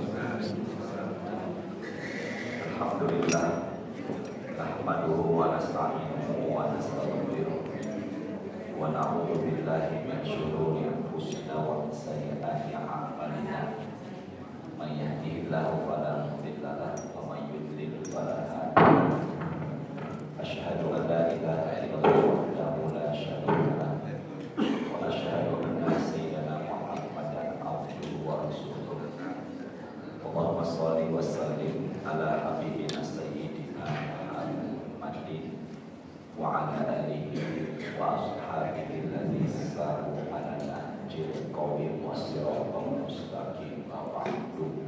Alhamdulillah, nahmaduhu wa nasta'inuhu wa nastaghfiruh wa na'udzu billahi min syururi anfusina wa min sayyiati a'malina. May yahdihillahu fala mudilla lahu wa may yudlil fala hadiya lahu. Asyhadu an la ilaha illallah wahdahu la syarika lahu wa asyhadu anna sayyidana Muhammadan abduhu wa rasuluh. Allahumma shalli wa sallim ala habibina sayyidina Muhammadin wa ala alihi wa ashabihi alladhina saru ala nahjil qawim wa siratal mustaqim wa ba'du.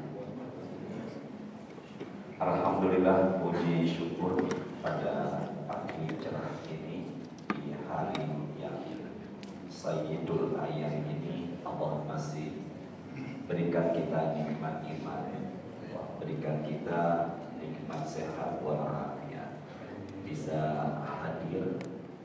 Alhamdulillah, puji syukur pada pagi cerah ini di hari yang Sayyidul Ayyam ini, Allah masih berikan kita nikmat iman, berikan kita nikmat sehat walafiat, bisa hadir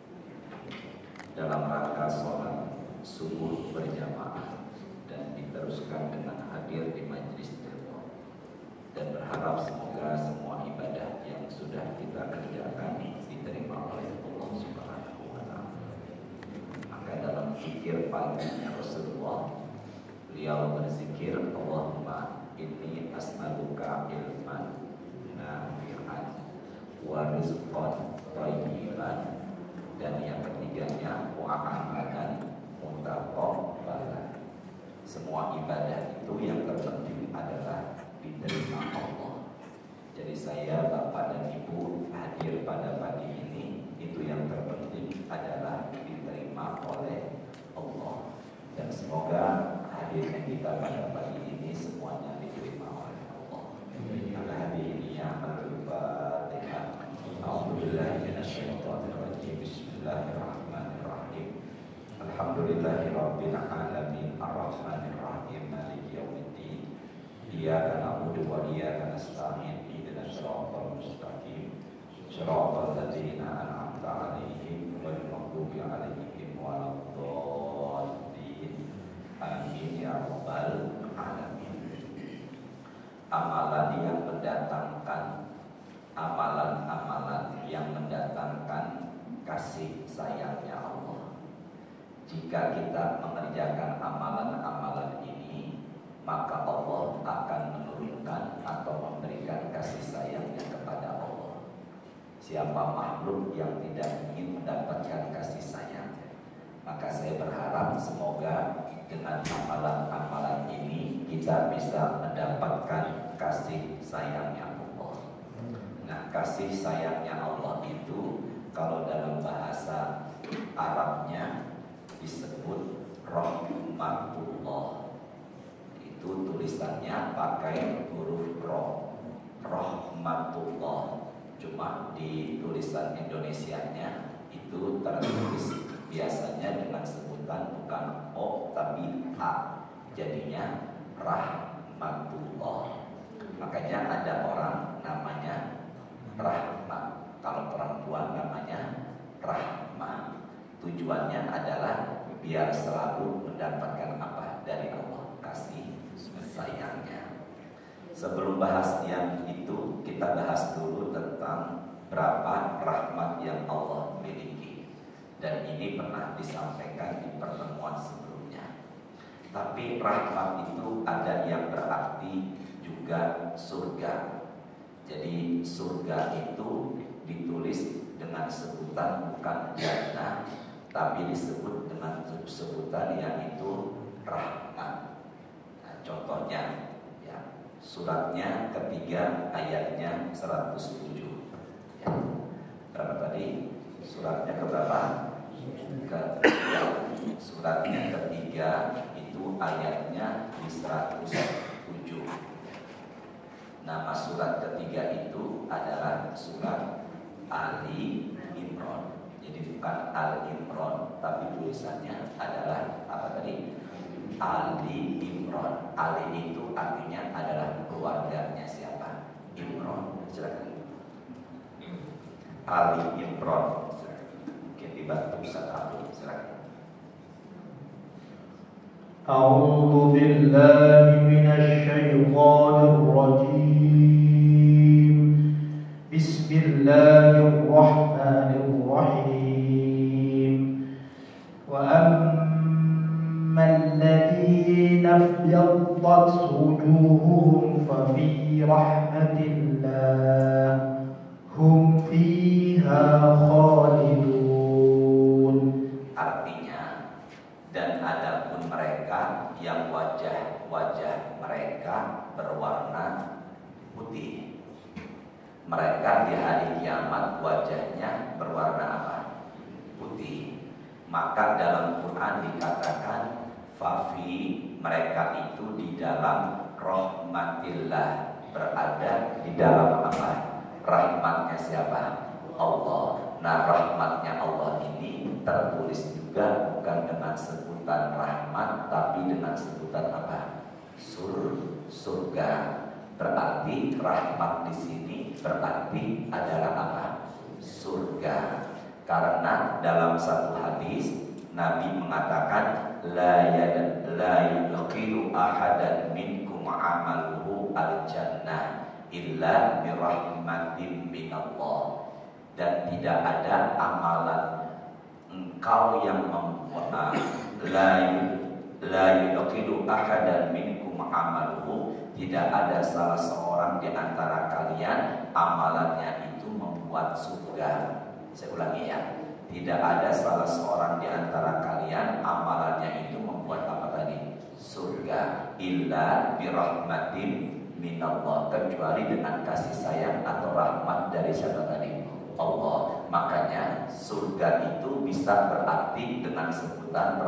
dalam rangka sholat subuh berjamaah dan diteruskan dengan hadir di majelis ilmu, dan berharap semoga semua ibadah yang sudah kita kerjakan diterima oleh Allah Subhanahu wa Ta'ala. Maka dalam zikir paginya Rasulullah, beliau berzikir, Allahumma inni as'aluka ilman nafi'an wa rizqan thayyiban, dan yang ketiganya wa amalan mutaqabbalan. Semua ibadah itu yang terpenting adalah diterima Allah. Jadi saya, Bapak dan Ibu hadir pada pagi ini, itu yang terpenting adalah diterima oleh Allah. Dan semoga hadirnya kita pada pagi ini semuanya diterima oleh Allah. Maka hadirin yang Al-Fatihah. A'udzubillahi minasyaitonir rajim. Bismillahirrahmanirrahim. Alhamdulillahirabbil alamin arrahmanir rahim maliki yaumiddin. Iyyaka na'budu wa iyyaka nasta'in. Ihdinas siratal mustaqim. Siratal ladzina an'amta 'alaihim ghairil maghdubi 'alaihim waladdallin. Amin ya rabbal alamin. Amalan yang mendatangkan, amalan-amalan yang mendatangkan kasih sayangnya Allah. Jika kita mengerjakan amalan-amalan ini, maka Allah akan menurunkan atau memberikan kasih sayangnya kepada Allah. Siapa makhluk yang tidak ingin mendapatkan kasih sayang? Maka saya berharap semoga dengan amalan-amalan ini kita bisa mendapatkan kasih sayangnya Allah. Nah, kasih sayangnya Allah itu kalau dalam bahasa Arabnya disebut rahmatullah. Itu tulisannya pakai huruf roh, rahmatullah. Cuma di tulisan Indonesianya itu tertulis biasanya dengan sebutan bukan O tapi A, jadinya rahmatullah. Makanya ada orang namanya Rahmat, kalau perempuan namanya Rahma. Tujuannya adalah biar selalu mendapatkan apa dari Allah, kasih sayangnya. Sebelum bahas yang itu, kita bahas dulu tentang berapa rahmat yang Allah miliki. Dan ini pernah disampaikan di pertemuan sebelumnya. Tapi rahmat itu ada yang berarti juga surga. Jadi surga itu ditulis dengan sebutan bukan jannah, tapi disebut dengan sebutan yang itu rahmat. Nah, contohnya ya, suratnya ketiga ayatnya 107 ya. Berapa tadi? Suratnya keberapa? Ketiga. Suratnya ketiga itu ayatnya di 107. Nama surat ketiga itu adalah surat Ali Imran. Jadi bukan Al Imran, tapi tulisannya adalah apa tadi? Ali Imran. Ali itu artinya adalah keluarganya siapa? Imran. Silakan. Ali Imran. Oke, dibantu Ustaz Abdul. Silakan. أعوذ بالله من الشيطان الرجيم. بسم الله الرحمن الرحيم. وأما الذين ابيضت وجوههم ففي رحمة الله هم فيها خالدون. Artinya, dan adapun mereka yang wajah-wajah mereka berwarna putih, mereka di hari kiamat wajahnya berwarna apa? Putih. Maka dalam Quran dikatakan fafi, mereka itu di dalam rahmatillah, berada di dalam apa? Rahmatnya siapa? Allah. Nah, rahmatnya Allah ini tertulis juga bukan dengan sebutan rahmat, tapi dengan sebutan apa? Surga. Berarti rahmat di sini berarti adalah apa? Surga. Karena dalam satu hadis Nabi mengatakan la yudkhilu ahadan minkum amaluhu al-jannah illa birahmatin minallah. Dan tidak ada amalan engkau yang la yudkhilu ahadan minkum amaluhu, tidak ada salah seorang di antara kalian amalannya itu membuat surga. Saya ulangi ya, tidak ada salah seorang di antara kalian amalannya itu membuat apa tadi? Surga. Illa birahmatin minallah, kecuali dengan kasih sayang atau rahmat dari siapa tadi? Allah. Makanya surga itu bisa berarti dengan sebutan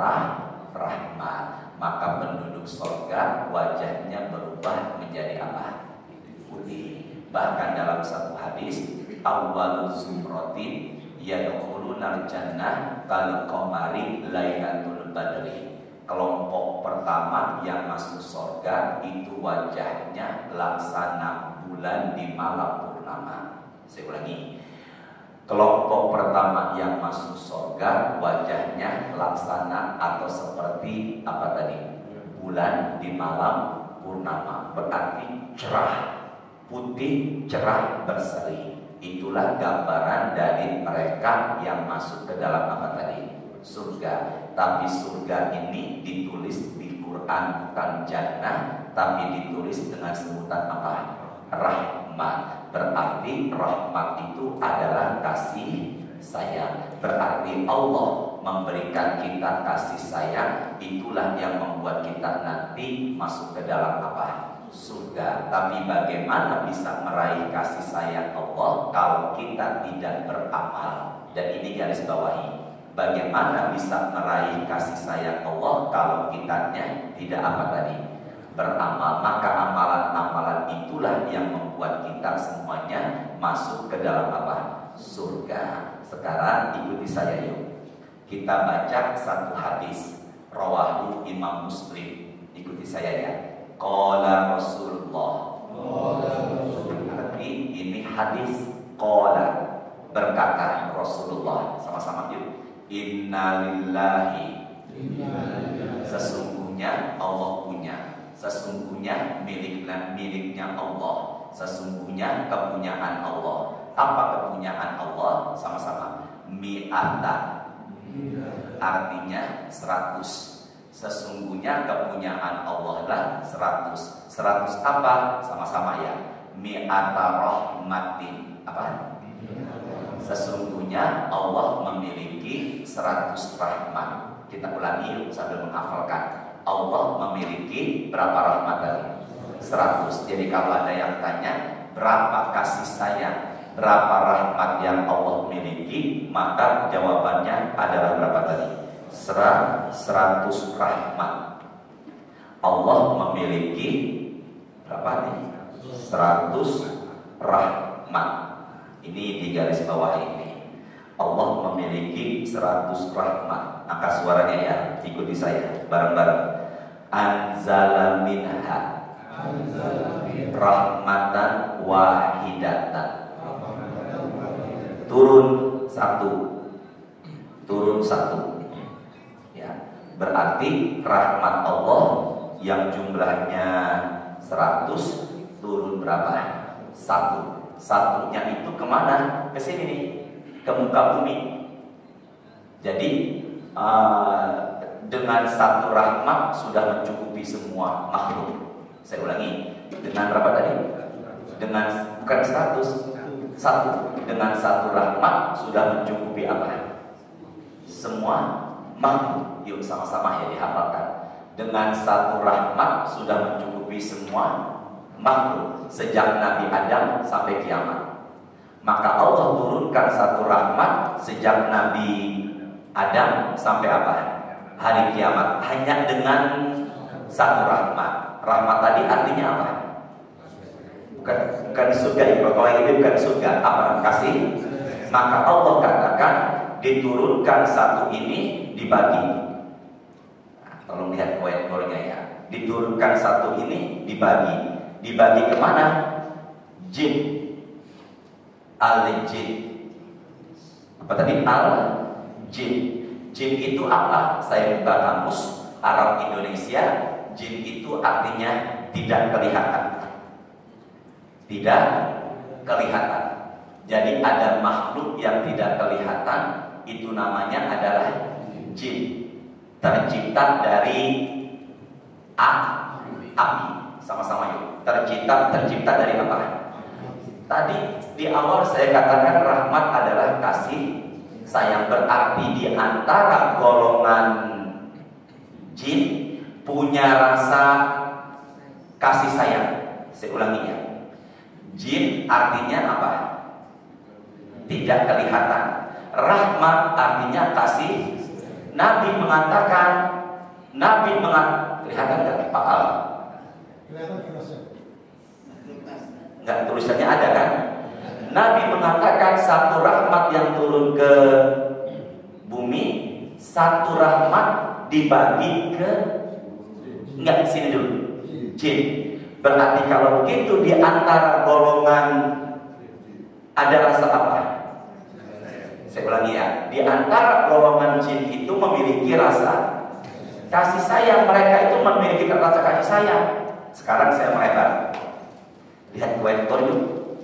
rahmat. Maka penduduk surga wajahnya berubah menjadi apa? Putih. Bahkan dalam satu hadis, awwalu zumratin yadkhulunal jannah kal qamari lailatul badri. Kelompok pertama yang masuk surga itu wajahnya laksana bulan di malam purnama. Saya ulangi. Kelompok pertama yang masuk surga wajahnya laksana atau seperti apa tadi? Bulan di malam purnama. Berarti cerah, putih, cerah, berseri. Itulah gambaran dari mereka yang masuk ke dalam apa tadi? Surga. Tapi surga ini ditulis di Quran bukan jannah, tapi ditulis dengan sebutan apa? Rahmat. Berarti rahmat itu adalah kasih sayang. Berarti Allah memberikan kita kasih sayang. Itulah yang membuat kita nanti masuk ke dalam apa? Surga. Tapi bagaimana bisa meraih kasih sayang Allah kalau kita tidak beramal? Dan ini garis bawahi. Bagaimana bisa meraih kasih sayang Allah kalau kitanya tidak apa tadi? Beramal. Maka amalan-amalan itulah yang membuat kita semuanya masuk ke dalam apa? Surga. Sekarang ikuti saya yuk. Kita baca satu hadis rawahu Imam Muslim. Ikuti saya ya. Qala Rasulullah. Berarti ini hadis qala, berkata Rasulullah. Sama-sama yuk. Innalillahi, sesungguhnya Allah punya, sesungguhnya miliknya Allah, sesungguhnya kepunyaan Allah. Apa kepunyaan Allah? Sama-sama. Mi'atan, artinya 100. Sesungguhnya kepunyaan Allah lah 100. 100 apa? Sama-sama ya. Mi'ata rahmatin. Apa? Sesungguhnya Allah memiliki 100 rahmat. Kita ulangi yuk sambil menghafalkan. Allah memiliki berapa rahmat tadi? 100. Jadi kalau ada yang tanya berapa kasih sayang, berapa rahmat yang Allah miliki, maka jawabannya adalah berapa tadi? 100 rahmat. Allah memiliki berapa nih? 100 rahmat. Ini di garis bawah ini. Allah memiliki 100 rahmat. Angkat suaranya ya, ikuti saya bareng-bareng. Anzala minha rahmatan wahidatan. Turun satu. Ya. Berarti rahmat Allah yang jumlahnya 100 turun berapa? 1. Satunya itu kemana? Ke sini nih, ke muka bumi. Jadi dengan satu rahmat sudah mencukupi semua makhluk. Saya ulangi, dengan berapa tadi? Dengan bukan 100, satu. Dengan satu rahmat sudah mencukupi apa? Semua makhluk. Yuk sama-sama ya dihafalkan. Dengan satu rahmat sudah mencukupi semua makhluk sejak Nabi Adam sampai kiamat. Maka Allah turunkan satu rahmat sejak Nabi Adam sampai apa? Hari kiamat. Hanya dengan satu rahmat. Rahmat tadi artinya apa? Bukan surga ya. Kalau ini bukan surga. Apa? Kasih. Maka Allah katakan diturunkan satu ini dibagi. Nah, tolong lihat poin-poinnya ya. Diturunkan satu ini dibagi. Dibagi kemana? Jin. Al-jin. Apa tadi? Al-jin. Jin itu apa? Saya buka kamus Arab Indonesia. Jin itu artinya tidak kelihatan. Tidak kelihatan. Jadi ada makhluk yang tidak kelihatan, itu namanya adalah jin. Tercipta dari api. Sama-sama yuk. Tercipta dari apa? Tadi di awal saya katakan rahmat adalah kasih sayang. Berarti di antara golongan jin punya rasa kasih sayang. Saya ulangi ya. Jin artinya apa? Tidak kelihatan. Rahmat artinya kasih. Nabi mengatakan, kelihatan nggak Pak Al? Enggak, tulisannya ada kan? Nabi mengatakan satu rahmat yang turun ke bumi, satu rahmat dibagi ke enggak, sini dulu, jin. Berarti kalau begitu di antara golongan ada rasa apa? Saya ulangi ya. Di antara golongan jin itu memiliki rasa kasih sayang. Mereka itu memiliki rasa kasih sayang. Sekarang saya melebar. Lihat poin yuk.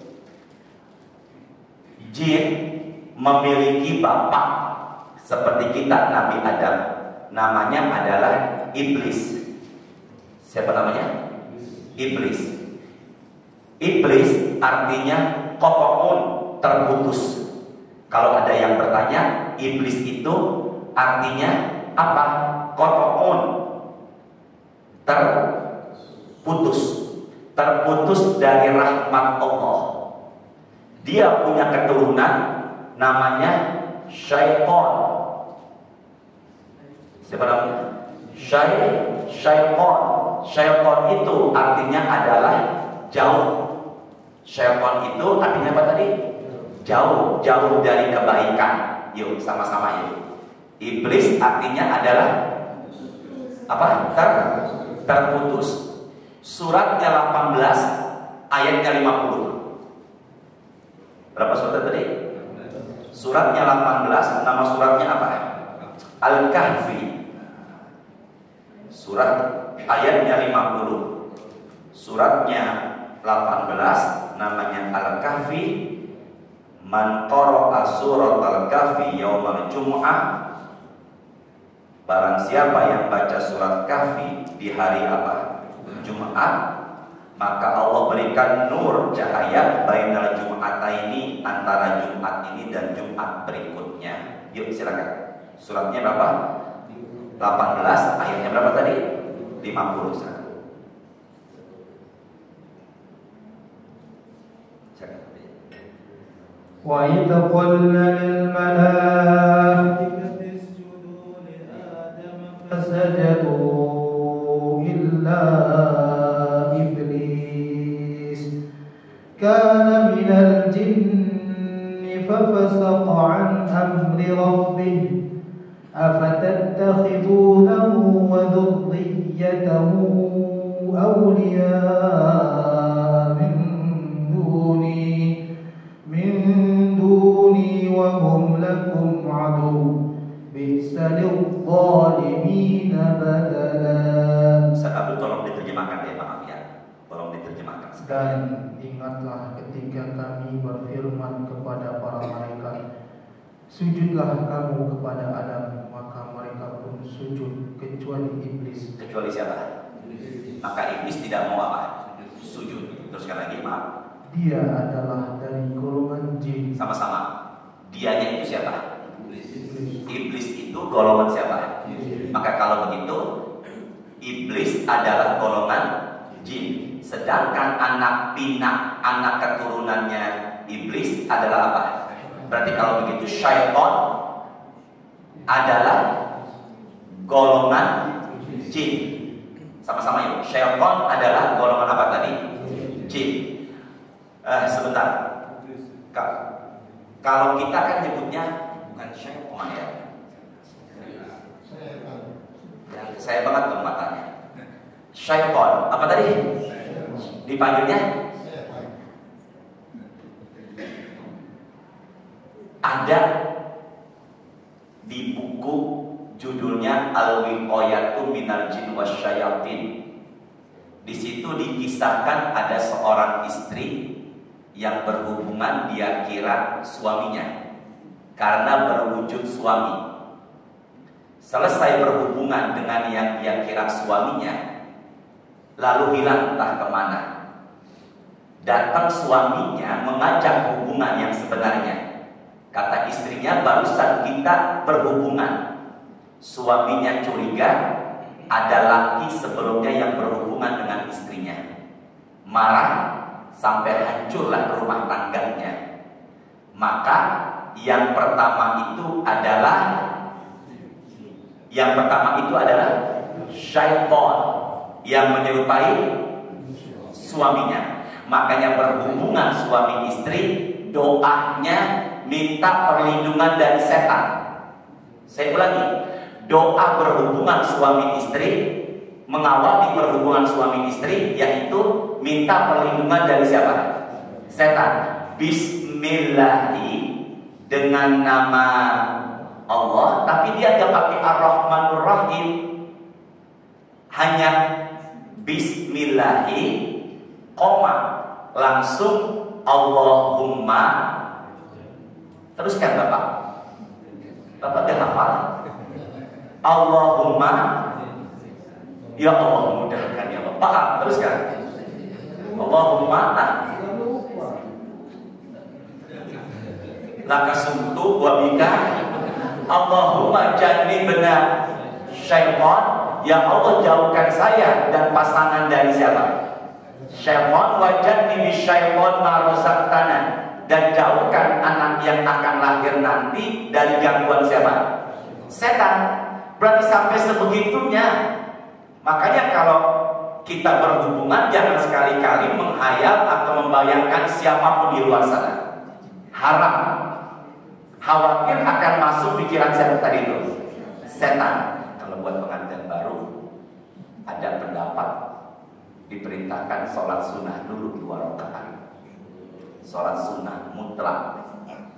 Jin memiliki bapak seperti kita, Nabi Adam. Namanya adalah iblis. Siapa namanya? Iblis. Iblis artinya qata'un, terputus. Kalau ada yang bertanya, iblis itu artinya apa? Qata'un, terputus. Terputus dari rahmat Allah. Dia punya keturunan namanya syaitan. Siapa namanya? Syaitan. Syaitan itu artinya adalah jauh. Syaitan itu artinya apa tadi? Jauh, jauh dari kebaikan. Yuk sama-sama yuk. Iblis artinya adalah apa? Terputus. Suratnya 18 ayatnya 50. Berapa surat tadi? Suratnya 18, nama suratnya apa? Al-Kahfi. Surat ayatnya 50. Suratnya 18 namanya Al-Kahfi. Man qara'a surat Al-Kahfi yaumal Jum'ah, barang siapa yang baca surat Kahfi di hari apa? Jumat, maka Allah berikan nur cahaya bainal Jum'ataini, antara Jumat ini dan Jumat berikutnya. Yuk silakan. Suratnya berapa? 18, ayatnya berapa tadi? 50. وَإِذْ قُلْنَا لِلْمَلَائِكَةِ اسْجُدُوا لِآدَمَ فَسَجَدُوا إِلَّا إِبْلِيسَ كَانَ مِنَ الْجِنِّ فَفَسَقَ عَنْ أَمْرِ رَبِّهِ أَفَتَتَّخِذُونَهُ وَذُرِّيَّتَهُ أَوْلِيَاءَ مِنْ دوني وهم لكم عدو بئس للظالمين بدلا. Ustaz Abdul, tolong diterjemahkan ya, maaf ya. Tolong diterjemahkan. Dan ingatlah ketika kami berfirman kepada para malaikat, sujudlah kamu kepada Adam, maka mereka pun sujud kecuali iblis. Kecuali siapa? Maka iblis tidak mau apa? Sujud. Teruskan lagi, maaf. Dia adalah dari golongan jin. Sama-sama. Dianya itu siapa? Iblis itu golongan siapa? Maka kalau begitu, iblis adalah golongan jin. Sedangkan anak pinak, anak keturunannya iblis adalah apa? Berarti kalau begitu syaitan adalah golongan jin. Sama-sama ya. Syaitan adalah golongan apa tadi? Jin. Sebentar. Kalau kita kan nyebutnya bukan syaitan ya. Saya banget tuh matanya. Syaitan. Apa tadi? Dipanggilnya? Ada di buku judulnya Al-Wiqayatu Minal Jin Wasyayatin. Di situ dikisahkan ada seorang istri yang berhubungan dia kira suaminya karena berwujud suami. Selesai berhubungan dengan yang dia kira suaminya, lalu hilang entah kemana. Datang suaminya mengajak hubungan yang sebenarnya. Kata istrinya, barusan kita berhubungan. Suaminya curiga ada laki sebelumnya yang berhubungan dengan istrinya. Marah sampai hancurlah rumah tangganya. Maka yang pertama itu adalah syaitan yang menyerupai suaminya. Makanya berhubungan suami istri, doanya minta perlindungan dari setan. Saya ulangi, doa berhubungan suami istri, mengawali perhubungan suami istri, yaitu minta perlindungan dari siapa? Setan. Bismillahi, dengan nama Allah, tapi dia gak pakai Ar-Rahmanur Rahim, hanya Bismillahi, koma, langsung Allahumma. Teruskan Bapak. Bapak gak hafal? Allahumma, ya Allah mudahkan ya Allah. Paham? Teruskan. Allahumma laka sumtu wa bika Allahumma jannibna syaitan, ya Allah jauhkan saya dan pasangan dari siapa? Syaitan. Wa jannibi syaitan ma razaqtana, dan jauhkan anak yang akan lahir nanti dari gangguan siapa? Setan. Berarti sampai sebegitunya. Makanya kalau kita berhubungan, jangan sekali-kali menghayal atau membayangkan siapapun di luar sana. Haram. Khawatir akan masuk pikiran siapa tadi itu? Setan. Kalau buat pengantin baru, ada pendapat diperintahkan sholat sunnah dulu 2 rakaat. Sholat sunnah mutlak.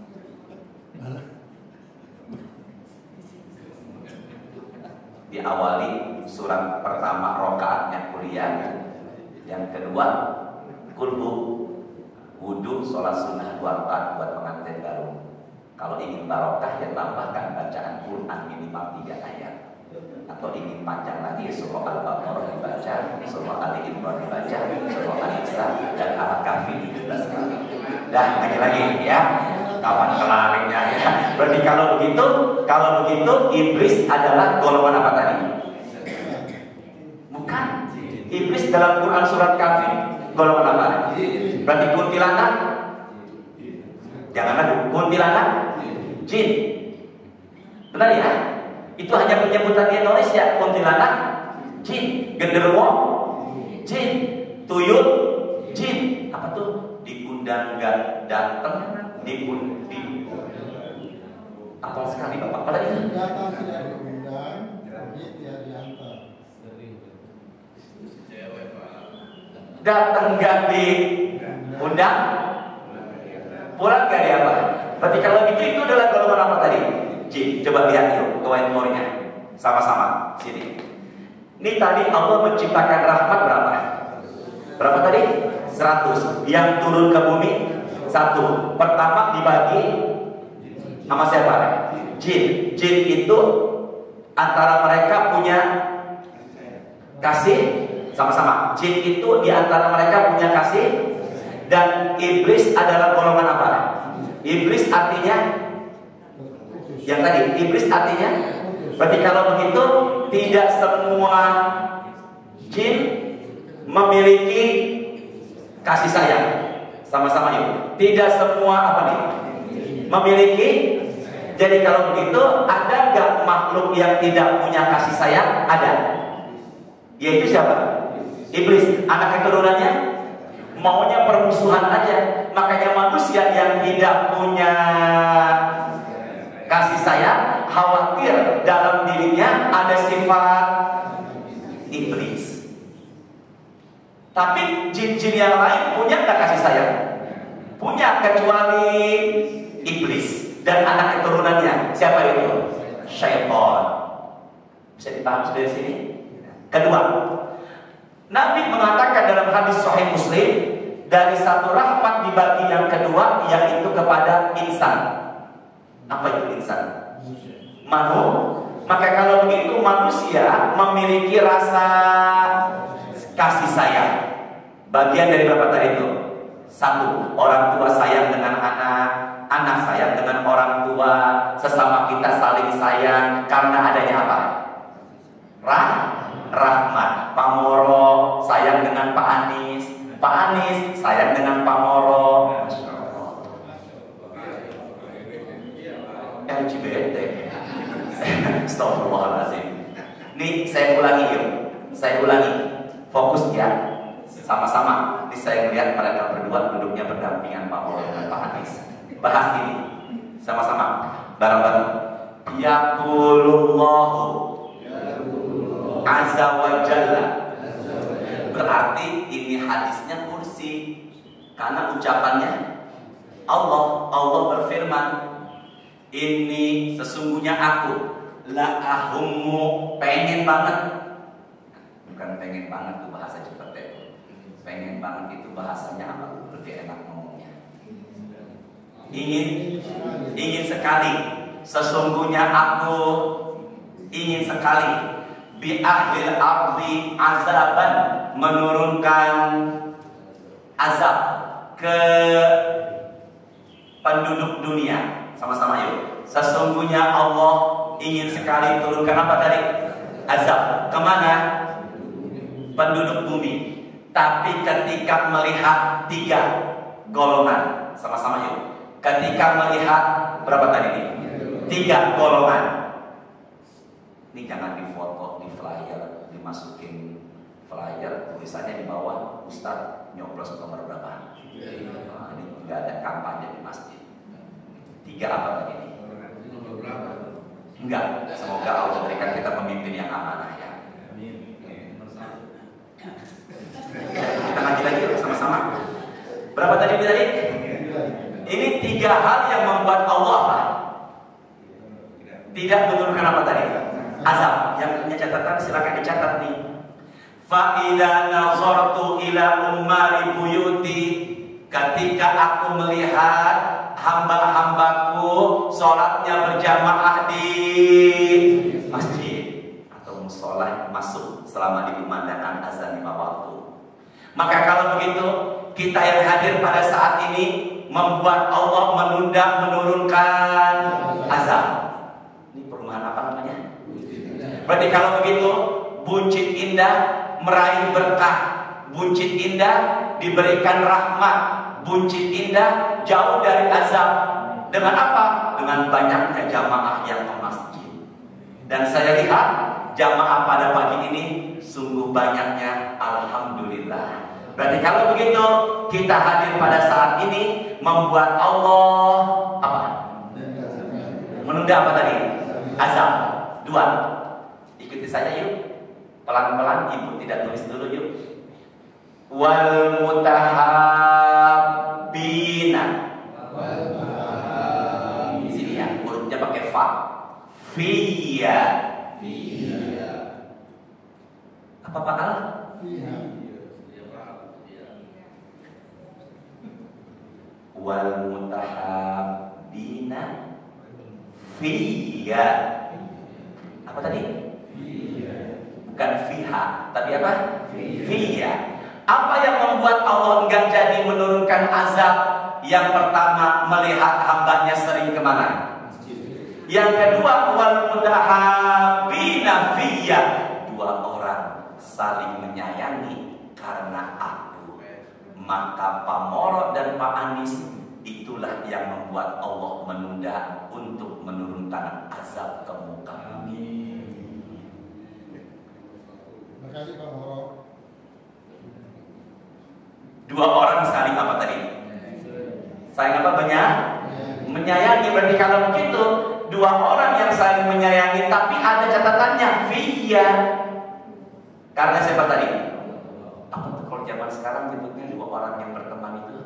Diawali surat pertama rakaatnya kuliah, yang kedua kulhu, wudhu, sholat sunnah 2 rakaat buat pengantin baru. Kalau ingin barokah ya tambahkan bacaan Quran minimal 3 ayat. Atau ingin panjang lagi surah Al-Baqarah dibaca, surah Ali Imran dibaca, surah Al-Nisa dan Al-Kahfi 17 kali. Dah lagi ya. Kapan kelarinya ya. Berarti kalau begitu iblis adalah golongan apa tadi? Bukan. Iblis dalam Quran surat Kahfi golongan apa? Berarti kuntilanak? Jangan ragu, kuntilanak jin. Benar ya? Itu hanya penyebutan di Indonesia. Kuntilanak jin, genderuwo jin, tuyul jin. Apa tuh? Diundang gak datang, apa sekali Bapak? Apa tadi? Datang tidak diundang, pergi tidak diantar. Datang gak diundang, pulang gak di apa? Berarti kalau gitu itu adalah golongan apa tadi? Jin. Coba lihat yuk, ke whiteboardnya. Sama-sama. Sini. Ini tadi Allah menciptakan rahmat berapa? Berapa tadi? 100. Yang turun ke bumi 1. Pertama dibagi sama siapa? Jin. Jin itu antara mereka punya kasih sama-sama. Jin itu di antara mereka punya kasih. Dan iblis adalah golongan apa? Iblis artinya yang tadi, iblis artinya berarti kalau begitu tidak semua jin memiliki kasih sayang. Sama-sama yuk. Tidak semua apa nih? Memiliki. Jadi kalau begitu ada nggak makhluk yang tidak punya kasih sayang? Ada. Yaitu siapa? Iblis. Anak keturunannya maunya permusuhan aja. Makanya manusia yang tidak punya kasih sayang khawatir dalam dirinya ada sifat iblis. Tapi jin-jin yang lain punya nggak kasih sayang? Punya, kecuali iblis dan anak keturunannya. Siapa itu? Syaitan. Bisa dipahami dari sini? Kedua, Nabi mengatakan dalam hadis Sahih Muslim, dari satu rahmat dibagi yang kedua, yaitu kepada insan. Apa itu insan? Maka kalau begitu manusia memiliki rasa kasih sayang. Bagian dari berapa tadi itu? 1. Orang tua sayang dengan anak, anak sayang dengan orang tua, sesama kita saling sayang karena adanya apa? Rahmat. Pak Moro sayang dengan Pak Anies, Pak Anies sayang dengan Pak Moro. LGBT. Astagfirullahaladzim. Nih saya ulangi yuk. Saya ulangi. Fokus ya. Sama-sama. Ini saya melihat mereka berdua duduknya berdampingan Pak Moro dan Pak Anies. Bahas ini. Sama-sama. Bareng-bareng. Yaqulullahu Azza wa Jalla. Berarti ini hadisnya kursi. Karena ucapannya Allah berfirman, ini sesungguhnya aku la ahummu, pengen banget. Bukan pengen banget itu bahasa cepat itu. Pengen banget itu bahasanya apa? Lebih enak ngomongnya. Ingin sekali. Sesungguhnya aku ingin sekali bi ahlil ardi azaban, menurunkan azab ke penduduk dunia. Sama-sama yuk. Sesungguhnya Allah ingin sekali turunkan apa tadi? Azab. Kemana? Penduduk bumi. Tapi ketika melihat 3 golongan. Sama-sama yuk. Ketika melihat berapa tadi nih? 3 golongan. Ini jangan difoto di flyer, dimasukin flyer, tulisannya di bawah, Ustadz nyoblos nomor berapa? Nah, ini nggak ada kampanye di masjid. 3 apa lagi ini? Enggak. Semoga Allah berikan kita pemimpin yang amanah ya. Kita ngaji lagi sama-sama. Berapa tadi? Ini 3 hal yang membuat Allah apa? Tidak menurunkan apa tadi? Azab. Yang punya catatan silakan dicatat nih. Fa idza nazartu ila ummari buyuti, ketika aku melihat hamba-hambaku sholatnya berjamaah di masjid atau musola, masuk selama dikumandangkan azan 5 waktu. Maka kalau begitu, kita yang hadir pada saat ini membuat Allah menurunkan azab. Ini perumahan apa namanya? Berarti kalau begitu, buncit indah meraih berkah, buncit indah diberikan rahmat, buncit indah jauh dari azab. Dengan apa? Dengan banyaknya jamaah yang ke masjid. Dan saya lihat jamaah pada pagi ini sungguh banyaknya, alhamdulillah. Berarti kalau begitu, kita hadir pada saat ini membuat Allah apa? Menunda apa tadi? Azab. 2. Ikuti saja yuk. Pelan-pelan, ibu tidak tulis dulu yuk. Wal mutahabbina. Di sini ya, hurufnya pakai fa. Fiyya. Apa Pak Al? Fiha. Wal mutahabbina fiya. Apa tadi? Bukan fiha, tapi apa? Fiya. Apa yang membuat Allah enggak jadi menurunkan azab? Yang pertama, melihat hambanya sering kemana? Yang kedua, wal mutahabbina fiya. Dua orang saling menyayangi karena aku. Maka Pak Moro dan Pak Anis, itulah yang membuat Allah menunda untuk menurunkan azab ke muka bumi. Terima kasih Pak Moro. Dua orang saling apa tadi? Saling apa? Menyayangi. Berarti kalau begitu, dua orang yang saling menyayangi, tapi ada catatannya, fiya. Karena siapa tadi? Apa tuh kalau zaman sekarang nyebutnya dua orang yang berteman itu?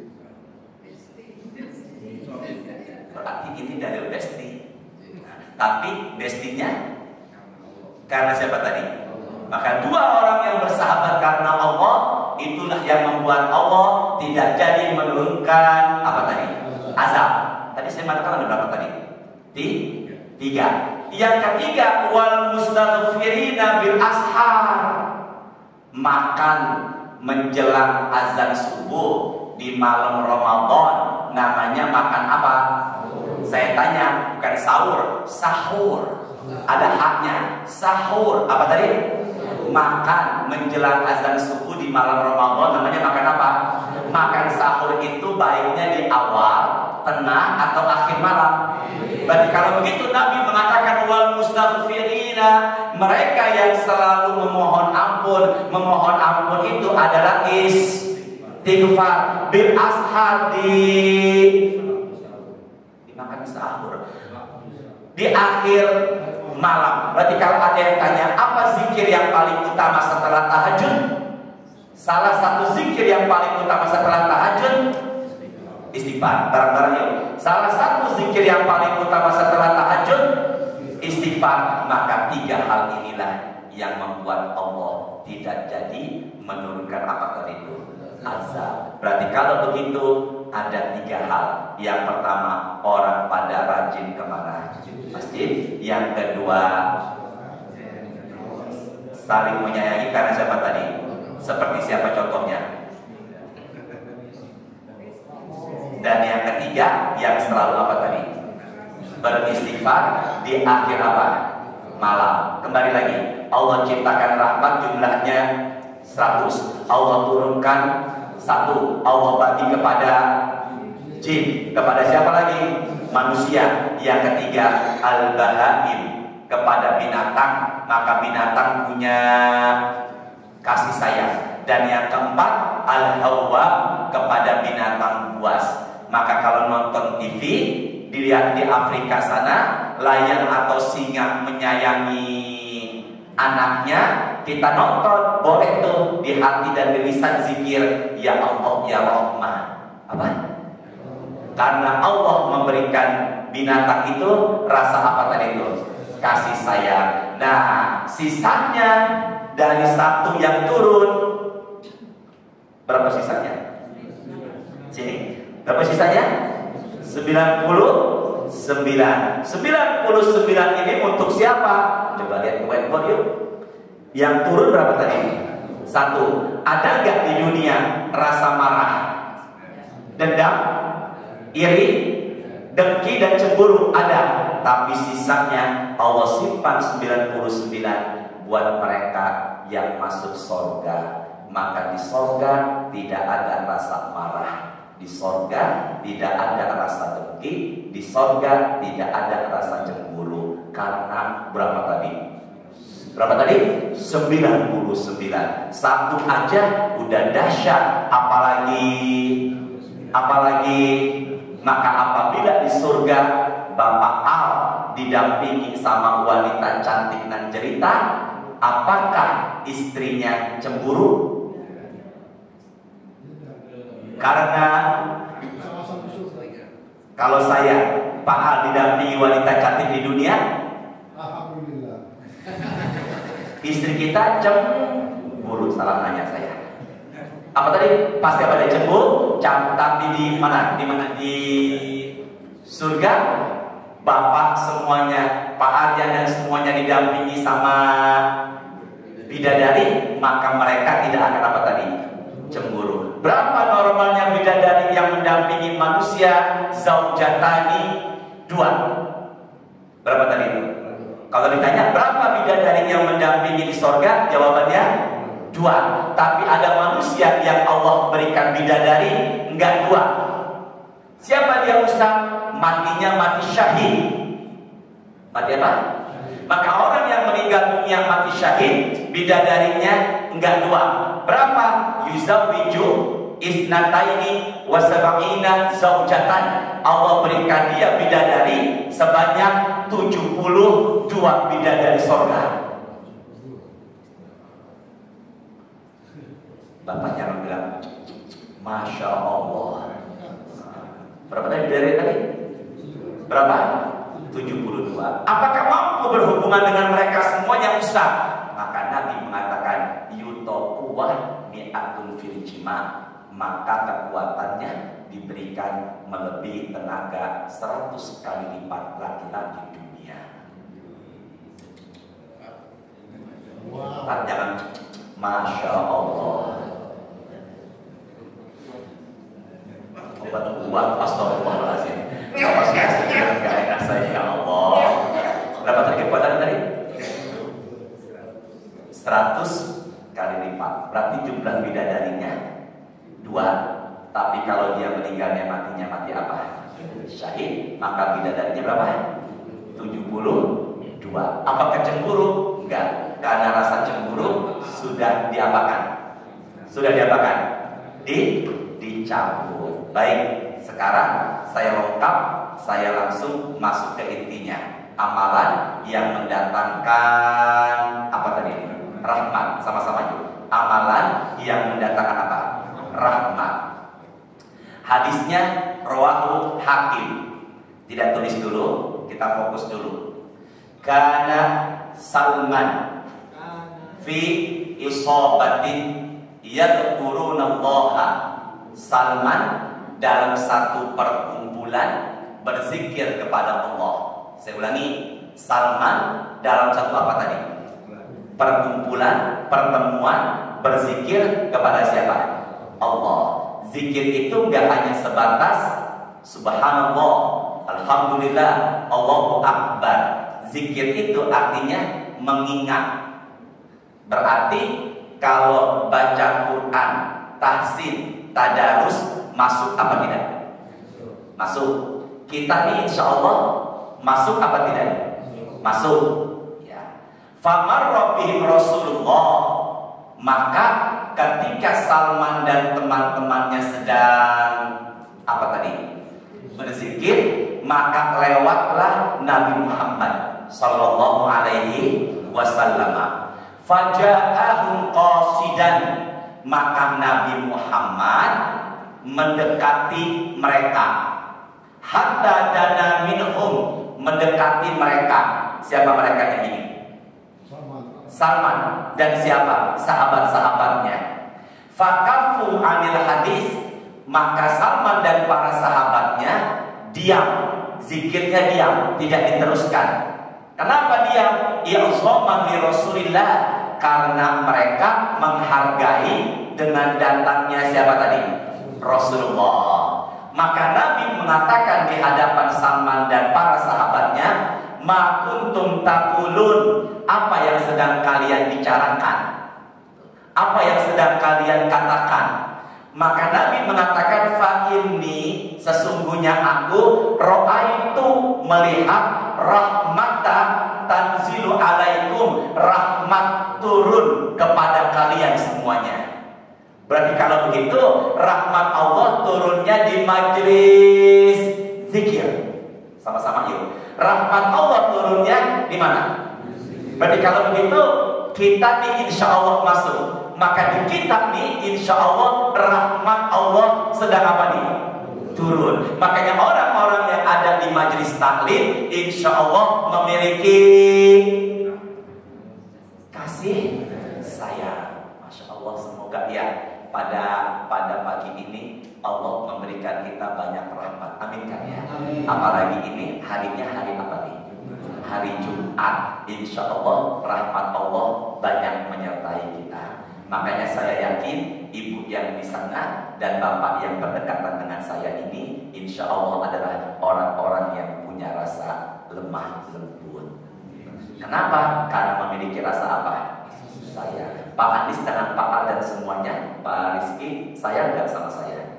Berarti ini dari besti. Tapi bestinya karena siapa tadi? Maka dua orang yang bersahabat karena Allah, itulah yang membuat Allah tidak jadi menurunkan apa tadi? Azab. Tadi saya mengatakan ada berapa tadi? Tiga. Yang ketiga, wal mustaghfirina bil ashar. Makan menjelang azan subuh di malam Ramadan namanya makan apa? Saya tanya, bukan sahur, sahur. Ada haknya. Sahur apa tadi? Makan menjelang azan subuh di malam Ramadan namanya makan apa? Makan sahur itu baiknya di awal, tengah atau akhir malam. Berarti kalau begitu Nabi mengatakan wal mustaghfirina, mereka yang selalu memohon ampun itu adalah istighfar bil ashar dimakan sahur di akhir malam. Berarti kalau ada yang tanya apa zikir yang paling utama setelah tahajud, salah satu zikir yang paling utama setelah tahajud istighfar. Bareng-bareng yuk. Salah satu zikir yang paling utama setelah tahajud istighfar. Maka tiga hal inilah yang membuat Allah tidak jadi menurunkan apa tadi itu? Azab. Berarti kalau begitu ada tiga hal. Yang pertama, orang pada rajin kemana? Masjid. Yang kedua, saling menyayangi karena siapa tadi? Seperti siapa contohnya? Dan yang ketiga, yang selalu apa tadi? Beristighfar di akhir apa? Malam. Kembali lagi, Allah ciptakan rahmat jumlahnya 100. Allah turunkan 1. Allah bagi kepada jin. Kepada siapa lagi? Manusia. Yang ketiga, al-bahaim, kepada binatang. Maka binatang punya kasih sayang. Dan yang keempat, al-hawa, kepada binatang buas. Maka kalau nonton TV, dilihat di Afrika sana, lion atau singa menyayangi anaknya, kita nonton, boleh tuh di hati dan di lisan zikir, ya Allah ya Rahman. Apa? Karena Allah memberikan binatang itu rasa apa tadi itu? Kasih sayang. Nah, sisanya dari satu yang turun, berapa sisanya? Sini. Berapa sisanya? 99. 99 ini untuk siapa? Coba lihat ke whiteboard yuk. Yang turun berapa tadi? 1. Ada nggak di dunia rasa marah, dendam, iri, dengki dan cemburu? Ada. Tapi sisanya Allah simpan 99 buat mereka yang masuk surga. Maka di surga tidak ada rasa marah, di surga tidak ada rasa dengki, di surga tidak ada rasa cemburu. Karena berapa tadi? Berapa tadi? 99. Satu aja udah dahsyat, apalagi maka apabila di surga Bapak Al didampingi sama wanita cantik dan jelita, apakah istrinya cemburu? Karena kalau saya Pak Al didampingi wanita cantik di dunia, alhamdulillah. Istri kita cemburu, salah nanya saya. Apa tadi? Pasti apa ada cemburu? Tapi di mana? Di surga, bapak semuanya, Pak Aryan dan semuanya didampingi sama bidadari, maka mereka tidak akan apa tadi? Cemburu. Berapa normalnya bidadari yang mendampingi manusia? Zaujatani, 2. Berapa tadi itu? Kalau ditanya berapa bidadari yang mendampingi di sorga, jawabannya 2. Tapi ada manusia yang Allah berikan bidadari, enggak 2. Siapa dia Ustaz? Matinya mati syahid. Mati apa? Maka orang yang meninggal dunia mati syahid, bidadarinya enggak 2. Berapa? Yuzawwiju isnataini wa sab'ina zaujatan. Allah berikan dia bidadari sebanyak 72 bidadari surga. Bapaknya bilang, Masya Allah. Berapa tadi bidadari tadi? Berapa? 72. Apakah mampu berhubungan dengan mereka semuanya Ustaz? Maka Nabi mengatakan yutokuwah mi'atun fil jima', maka kekuatannya diberikan melebihi tenaga 100 kali lipat laki-laki dunia. Jangan Masya Allah. Obat kuat, astagfirullahaladzim. Awas kasih gak enak saya, ya Allah. Berapa tadi kekuatan tadi? 100 kali lipat. Berarti jumlah bidadarinya 2. Tapi kalau dia meninggalnya matinya mati apa? Syahid. Maka bidadarinya berapa? 72. Apakah cemburu? Enggak. Karena rasa cemburu sudah diapakan? Sudah diapakan? Dicabut. Baik, sekarang saya lengkap, saya langsung masuk ke intinya. Amalan yang mendatangkan apa tadi? Rahmat. Sama-sama yuk. Amalan yang mendatangkan apa? Rahmat. Hadisnya rawahu Hakim. Tidak tulis dulu, kita fokus dulu. Kana Salman fi isobatin yadhkurunallaha. Salman dalam satu perkumpulan berzikir kepada Allah. Saya ulangi, Salman dalam satu apa tadi? Perkumpulan, pertemuan berzikir kepada siapa? Allah. Zikir itu enggak hanya sebatas subhanallah, alhamdulillah, Allahu akbar. Zikir itu artinya mengingat. Berarti kalau baca Quran, tahsin, tadarus masuk apa tidak? Masuk. Kita ini insya Allah masuk apa tidak? Masuk. Ya. Famarra bihim Rasulullah. Maka ketika Salman dan teman-temannya sedang apa tadi? Berzikir, maka lewatlah Nabi Muhammad sallallahu alaihi wasallam. Faja'ahum qasidan, maka Nabi Muhammad mendekati mereka. Hatta dana minhum, mendekati mereka. Siapa mereka ini? Salman dan siapa? Sahabat-sahabatnya. Fakafu anil hadis, maka Salman dan para sahabatnya diam, zikirnya diam, tidak diteruskan. Kenapa diam? I'zaman li Rasulillah, karena mereka menghargai dengan datangnya siapa tadi? Rasulullah. Maka Nabi mengatakan di hadapan Salman dan para sahabatnya, ma kuntum taqulun, apa yang sedang kalian bicarakan, apa yang sedang kalian katakan. Maka Nabi mengatakan, fa inni, sesungguhnya aku ra'aitu, melihat rahmata tanzilu alaikum, rahmat turun kepada kalian semuanya. Berarti kalau begitu rahmat Allah turunnya di majlis zikir. Sama-sama yuk. Rahmat Allah turunnya di mana? Berarti kalau begitu kita nih insya Allah masuk. Maka di kitab nih insya Allah rahmat Allah sedang apa nih? Turun. Makanya orang-orang yang ada di majlis taklim insya Allah memiliki kasih sayang. Masya Allah, semoga ya pada pagi ini Allah memberikan kita banyak rahmat. Amin kan ya. Apalagi ini harinya hari apa nih? Hari Jumat. Insya Allah rahmat Allah banyak menyertai kita. Makanya saya yakin ibu yang di sana dan bapak yang berdekatan dengan saya ini, insya Allah adalah orang-orang yang punya rasa lemah lembut. Kenapa? Karena memiliki rasa apa? Sayang. Pak Andis dengan Pak Al dan semuanya, Pak Rizky, sayang nggak sama saya?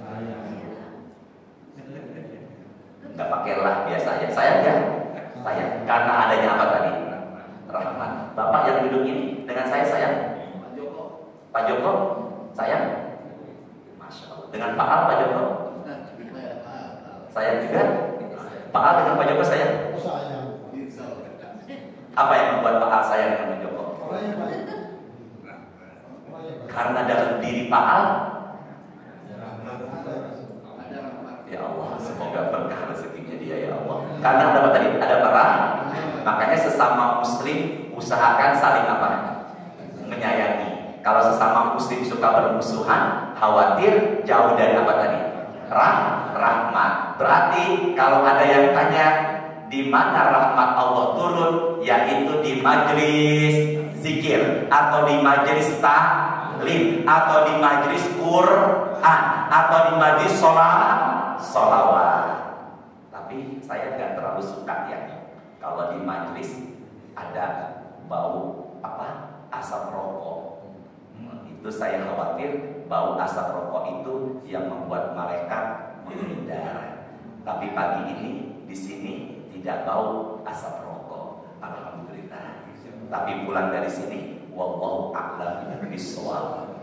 Nggak pakai lah biasa aja. Sayang nggak? Sayang. Karena adanya apa tadi? Rahmat. Bapak yang duduk ini dengan saya sayang? Pak Joko, sayang? Masya Allah. Dengan Pak Al, Pak Joko? Sayang juga? Pak Al dengan Pak Joko sayang? Sayang. Apa yang membuat Pak Al sayang dengan Pak Joko? Orangnya baik. Karena dalam diri Pak Al, ya Allah, semoga berkah rezekinya dia ya Allah. Karena ada apa tadi? Ada barang. Makanya sesama muslim usahakan saling apa? Menyayangi. Kalau sesama muslim suka bermusuhan, khawatir jauh dari apa tadi? Rahmat. Berarti kalau ada yang tanya di mana rahmat Allah turun, yaitu di majelis zikir atau di majelis taklim atau di majelis Quran atau di majelis sholawat. Tapi saya nggak terlalu suka ya kalau di majelis ada bau apa? Asap rokok. Itu saya khawatir bau asap rokok itu yang membuat malaikat menghindar. Tapi pagi ini di sini tidak bau asap rokok, alhamdulillah. Tapi pulang dari sini, wallahu a'lam bishawab.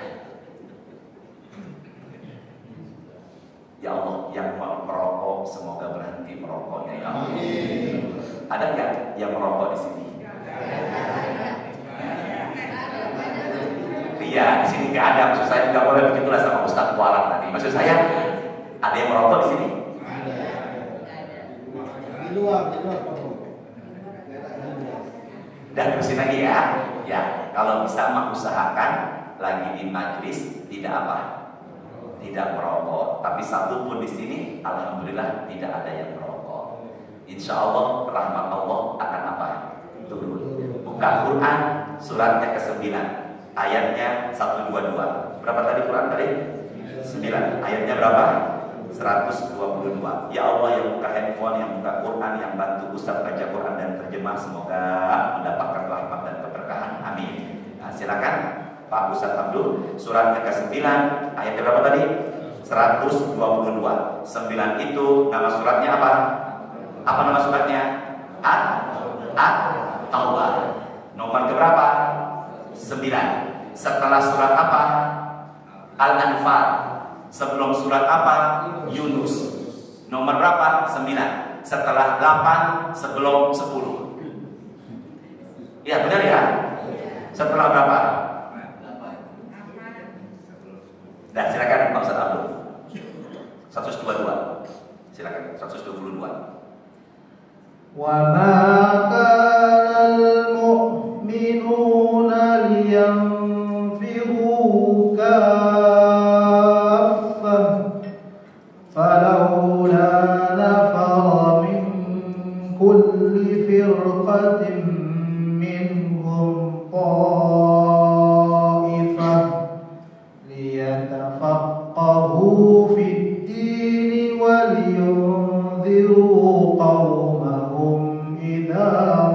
Ya Allah, yang merokok semoga berhenti merokoknya ya Allah. Ada nggak yang merokok di sini? Iya, di sini nggak ada. Maksud saya nggak boleh begitulah sama Ustadz Kualat tadi. Maksud saya ada yang merokok di sini? Di luar Dan terusin lagi ya. Ya, kalau bisa mah usahakan lagi di majlis tidak apa? Tidak merokok. Tapi satu pun di sini, alhamdulillah tidak ada yang merokok. Insya Allah rahmat Allah akan apa? Turun. Buka Quran suratnya ke-9. Ayatnya 122. Berapa tadi Quran tadi? 9. Ayatnya berapa? 122. Ya Allah, yang buka handphone, yang buka Quran, yang bantu Ustaz baca Quran dan terjemah, semoga mendapatkan rahmat dan keberkahan. Amin. Nah, silakan Pak Ustaz Abdul. Surat ke-9 ayatnya berapa tadi? 122. 9 itu nama suratnya apa? Apa nama suratnya? At-Taubah. Nomor keberapa? 9. Setelah surat apa? Al-Anfal. Sebelum surat apa? Yunus. Nomor berapa? 9. Setelah 8, sebelum 10. Ya benar ya? Setelah berapa? Nah, silakan Pak Ustaz Abdul. 122. Silakan 122. Wa ma kana al-mu'minuna liyanfiru kaffah falawla nafara min kulli firqatin minhum ta'ifah liyatafaqahu fid din wa liyunziru qawmahum idza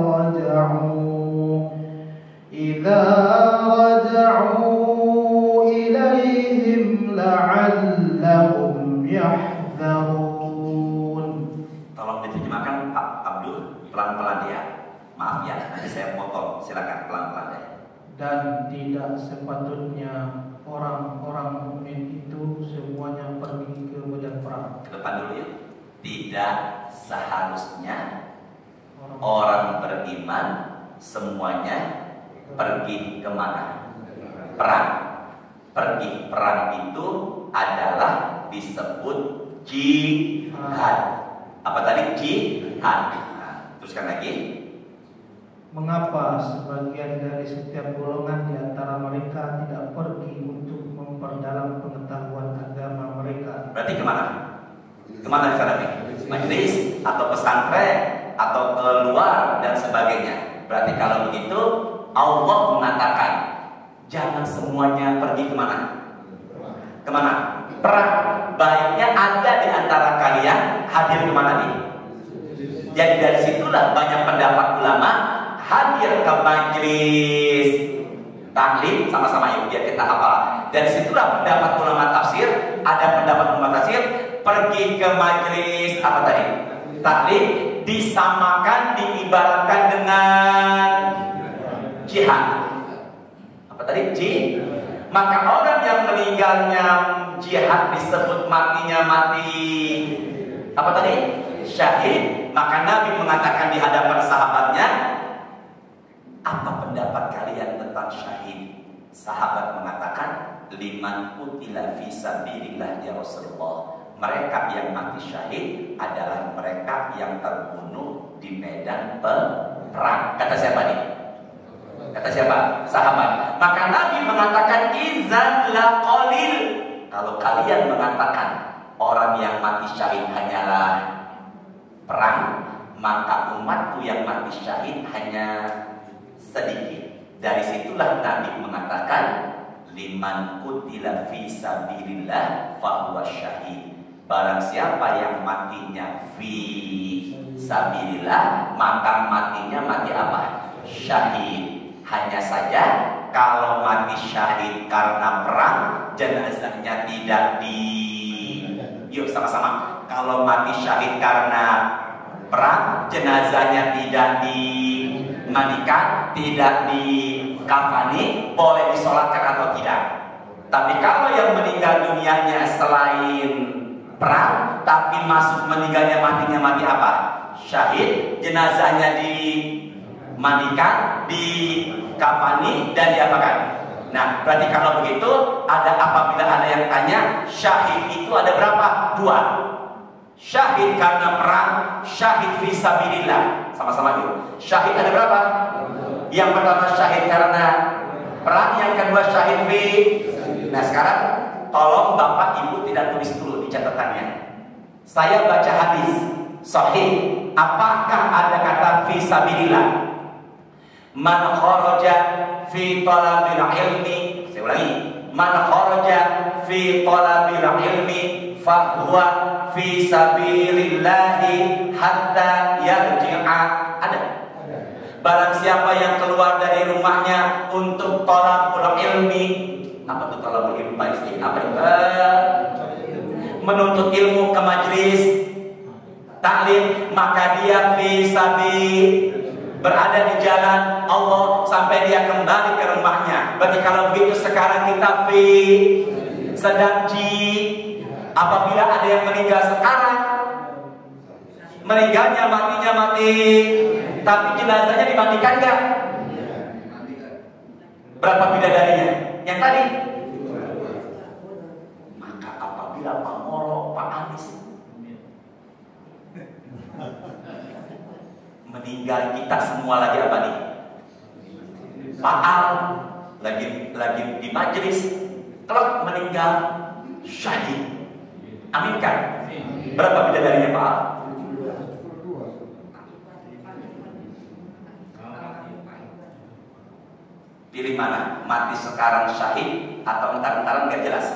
raja'u ilaihim la'allahum yahdharun. Tolong diterjemahkan Pak Abdul pelan-pelan ya. Maaf ya, nanti saya potong. Silakan pelan-pelan ya. Dan tidak sepatutnya orang-orang mukmin itu semuanya pergi ke medan perang. Ke depan dulu ya. Tidak seharusnya orang beriman semuanya pergi kemana? Perang. Pergi perang itu adalah disebut jihad. Apa tadi? Jihad. Nah, teruskan lagi. Mengapa sebagian dari setiap golongan di antara mereka tidak pergi untuk memperdalam pengetahuan agama mereka? Berarti kemana? Kemana di sana nih? Majelis atau pesantren atau keluar dan sebagainya. Berarti kalau begitu Allah mengatakan jangan semuanya pergi kemana? Kemana? Perang. Baiknya ada di antara kalian hadir kemana nih? Jadi dari situlah banyak pendapat ulama hadir ke majelis taklim sama-sama yuk biar kita hafal. Dari situlah pendapat ulama tafsir, ada pendapat ulama tafsir pergi ke majelis apa tadi? Taklim disamakan diibaratkan dengan jihad. Apa tadi? Maka orang yang meninggalnya jihad disebut matinya mati apa tadi? Syahid. Maka Nabi mengatakan di hadapan sahabatnya, apa pendapat kalian tentang syahid? Sahabat mengatakan, liman qutila fi sabilillah ya Rasulullah. Mereka yang mati syahid adalah mereka yang terbunuh di medan perang. Kata siapa nih? Kata siapa? Sahabat. Maka Nabi mengatakan izan la qalil. Kalau kalian mengatakan orang yang mati syahid hanyalah perang, maka umatku yang mati syahid hanya sedikit. Dari situlah Nabi mengatakan liman qutila fi sabilillah fahuwa syahid. Barang siapa yang matinya fi sabilillah, maka matinya mati apa? Syahid. Hanya saja kalau mati syahid karena perang, jenazahnya tidak yuk sama-sama. Kalau mati syahid karena perang, jenazahnya tidak dimandikan, tidak dikafani, boleh disolatkan atau tidak. Tapi kalau yang meninggal dunianya selain perang, tapi masuk meninggalnya matinya mati apa? Syahid, jenazahnya dimandikan, dikafani dan diapakan? Nah, berarti kalau begitu apabila ada yang tanya syahid itu ada berapa? 2. Syahid karena perang, syahid fi sabilillah. Sama-sama yuk. Syahid ada berapa? Yang pertama syahid karena perang, yang kedua syahid fi. Nah, sekarang tolong Bapak Ibu tidak tulis dulu di catatannya. Saya baca hadis sahih, apakah ada kata fi sabilillah? Man kharaja fi talabil ilmi, saya ulangi, man kharaja fi talabil ilmi fahuwa fi sabilillahi hatta yarji'a. Ada. Barang siapa yang keluar dari rumahnya untuk talabul ilmi, apa itu talabul ilmi? Apa itu? Menuntut ilmu ke majelis taklim, maka dia fi sabil, berada di jalan Allah sampai dia kembali ke rumahnya. Berarti kalau begitu sekarang kita sedang apabila ada yang meninggal sekarang, meninggalnya matinya mati, tapi jenazahnya dimandikan enggak? Berapa bidadarinya? Yang tadi? Maka apabila Pak Moro, Pak Anies meninggal, kita semua lagi apa nih? Pak Al lagi di majelis, kelak meninggal syahid. Amin kan? Berapa bidadarinya Pak Al? Pilih mana? Mati sekarang syahid atau entar-entaran gak jelas?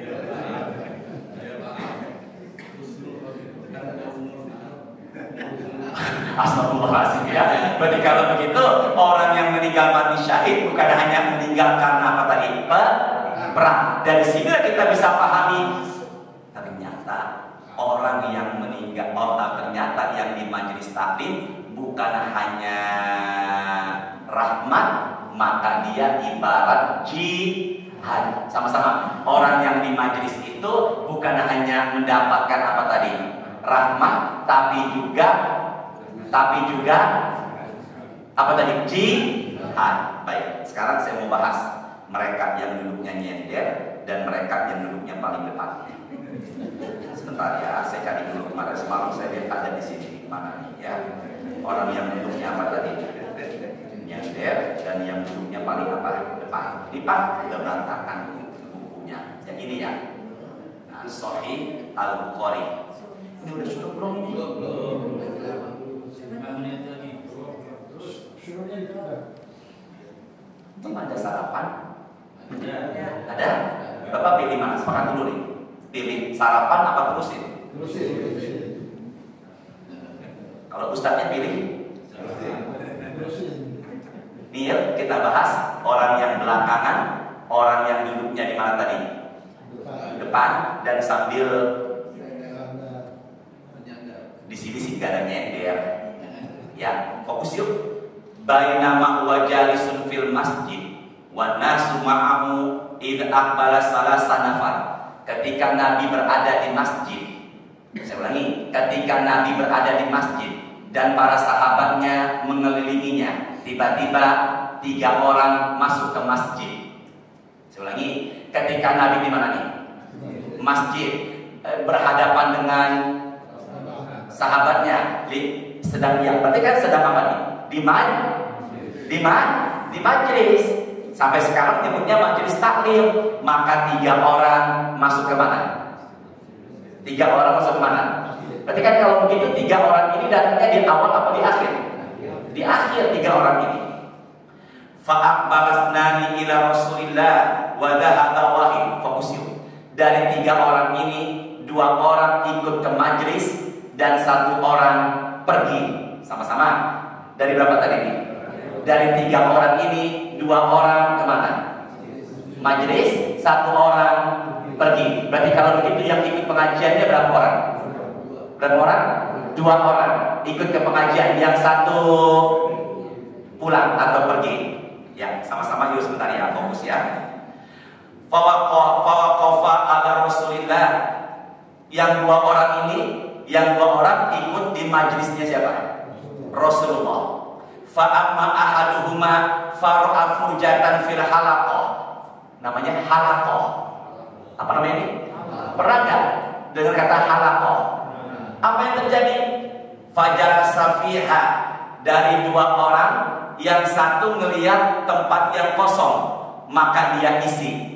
Astagfirullahaladzim ya. Berarti kalau begitu orang yang meninggal mati syahid bukan hanya meninggal karena apa tadi? Perang. Dari sinilah kita bisa pahami ternyata orang yang meninggal, ternyata yang di majelis taklim bukan hanya rahmat, maka dia ibarat jihad. Sama-sama. Orang yang di majelis itu bukan hanya mendapatkan apa tadi? Rahmat, tapi juga apa tadi? Jihad. Baik, sekarang saya mau bahas mereka yang duduknya nyender dan mereka yang duduknya paling depan. Sebentar ya, saya cari dulu. Kemarin semalam saya lihat ada di sini. Mana nih ya? Orang yang duduknya apa tadi? geser dan yang duduknya paling depan. Ini Pak udah berantakan bukunya. Yang ini ya. Nah, Sahih Al-Bukhari. Ini udah sudah belum ini? Suruhnya itu ada. Ada sarapan? Ada? Bapak pilih mana? Sepakat dulu nih. Pilih sarapan apa terusin? Terusin. Kalau ustadznya pilih? Terusin. Nih ya, kita bahas orang yang belakangan, orang yang duduknya di mana tadi? Depan dan sambil di sini sih gak ada nyender. Ya, fokus yuk. Bainama huwa jalisun fil masjid wa nasu ma'ahu id aqbala salasa nafar. Ketika Nabi berada di masjid, saya ulangi, ketika Nabi berada di masjid dan para sahabatnya mengelilinginya, tiba-tiba 3 orang masuk ke masjid. Saya ulangi, ketika Nabi di mana nih? Masjid, berhadapan dengan sahabatnya, sedang diam. Berarti kan sedang apa nih? Di majelis. Sampai sekarang nyebutnya majelis taklim. Maka 3 orang masuk ke mana? 3 orang masuk ke mana? Berarti kan kalau begitu 3 orang ini datangnya di awal apa di akhir? Di akhir 3 orang ini. Fa'aqbalasnani ila Rasulillah wa dhahaba wahid. Fokus yuk. Dari 3 orang ini 2 orang ikut ke majelis dan 1 orang pergi. Sama-sama. Dari berapa tadi ini? Dari 3 orang ini 2 orang kemana? Majelis, 1 orang pergi. Berarti kalau begitu yang ikut pengajiannya berapa orang? Berapa orang? 2 orang ikut ke pengajian, yang 1 pulang atau pergi. Ya, sama-sama yuk sebentar ya, fokus ya. Fawaqafa ala Rasulillah. Yang 2 orang ini, yang 2 orang ikut di majelisnya siapa? Rasulullah. Fa'amma ahaduhuma faru'a fujatan fil halaqah. Namanya halaqah. Apa namanya ini? Pernah nggak dengar kata halaqah? Apa yang terjadi? Fajalasa fiha. Dari 2 orang, yang 1 ngelihat tempat yang kosong, maka dia isi.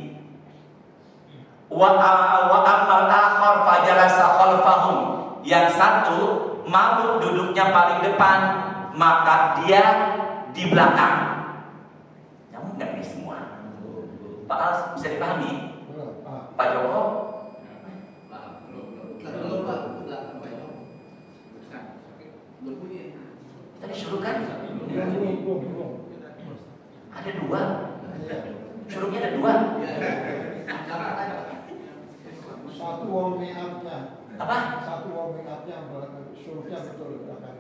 Wa ammal akhar fajalasa khalfahum. Yang 1 malu duduknya paling depan, maka dia di belakang. Nyambung nggak ini semua? Pak Al, bisa dipahami? Pak Joko? Tadi suruh kan? Ada 2. Suruhnya ada 2. 1 warming up-nya. Apa? 1 warming up-nya, suruhnya betul di belakang.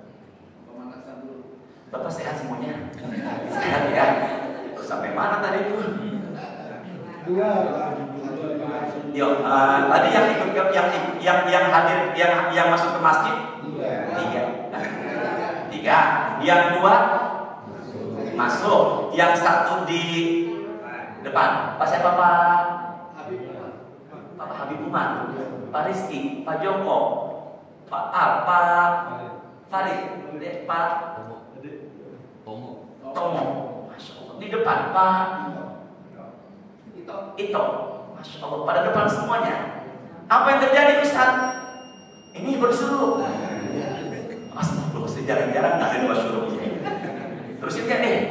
Bapak sehat semuanya? Sehat ya? Terus sampai mana tadi itu? 2. Yuk, tadi yang ikut yang hadir, yang masuk ke masjid 3. Yang 2 masuk, yang 1 di depan. Pak siapa Pak? Pak Habib Umar, Pak Rizky, Pak Joko, Pak Al, Pak Farid, Pak Tomo, Masya Allah. Di depan Pak Ito, Masya Allah, pada depan semuanya. Apa yang terjadi Ustaz? Ini bersuruh. Astagfirullah, jarang-jarang ada 2 suruh. Terusin kan deh.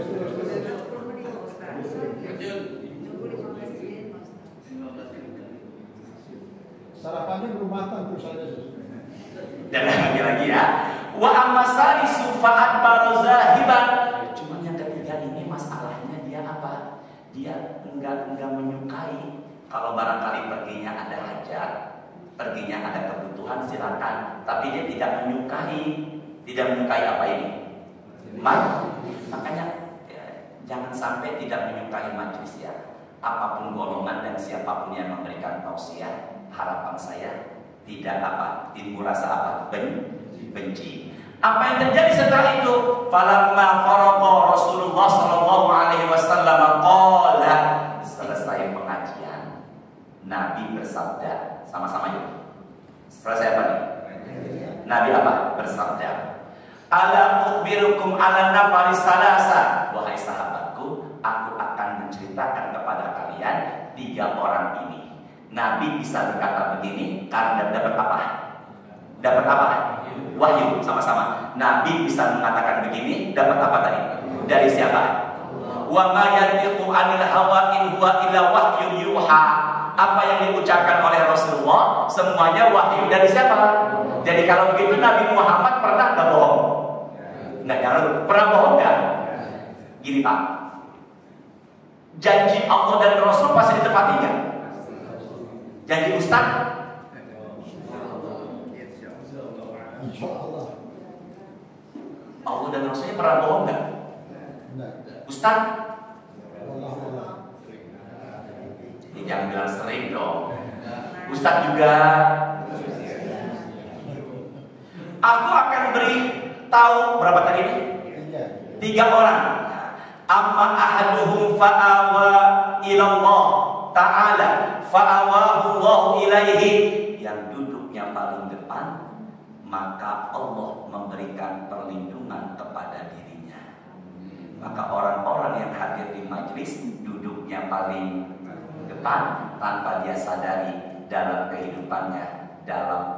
Sarapannya belum matang terus aja. Dan lagi ya. Wa ammasali sufa'at barazahiban. Cuma yang ketiga ini masalahnya dia apa? Dia enggak menyukai kalau barangkali perginya ada hajat, perginya ada kebutuhan silakan, tapi dia tidak menyukai apa ini? Makanya jangan sampai tidak menyukai majelis ya. Apapun golongan dan siapapun yang memberikan tausiah, harapan saya tidak timbul rasa benci. Apa yang terjadi setelah itu? Falamma faraqa Rasulullah sallallahu alaihi wasallam qala, selesai pengajian Nabi bersabda, sama-sama yuk. Selesai apa nih? Nabi apa? Bersabda, Ala ukhbirukum ala nafari salasa. Wahai sahabatku, aku akan menceritakan kepada kalian 3 orang ini. Nabi bisa berkata begini karena dapat apa? Dapat apa? Wahyu, sama-sama. Nabi bisa mengatakan begini dapat apa tadi? Dari siapa? Wa ma yantiqu 'anil hawa in huwa illa wahyun yuha. Apa yang diucapkan oleh Rasulullah semuanya wahyu dari siapa? Jadi kalau begitu Nabi Muhammad pernah nggak bohong? Nggak jarang. Pernah bohong nggak? Gini Pak, janji Allah dan Rasul pasti ditepati nggak? Janji Ustaz? Insya Allah. Allah dan Rasulnya pernah bohong nggak? Ustaz? Ini jangan bilang sering dong. Ustaz juga. Aku akan beri tahu berapa tadi ini? 3 orang. Amma ahaduhum fa'awa ilallah ta'ala fa'awahu Allah ilaihi. Yang duduknya paling depan, maka Allah memberikan perlindungan kepada dirinya. Maka orang-orang yang hadir di majelis duduknya paling depan tanpa dia sadari dalam kehidupannya dalam